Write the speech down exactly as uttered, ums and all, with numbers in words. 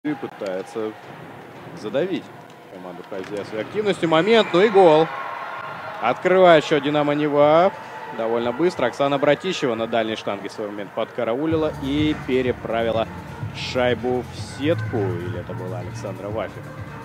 И пытается задавить команду хозяев своей активностью. Момент, ну и гол. Открывает счет Динамо Нева. Довольно быстро. Оксана Братищева на дальней штанге в свой момент подкараулила и переправила шайбу в сетку. Или это была Александра Вафина?